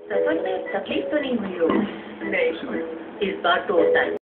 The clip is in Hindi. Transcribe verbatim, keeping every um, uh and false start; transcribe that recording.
सफर में तकलीफ तो नहीं हुई हो? नहीं। इस बार तो होता है।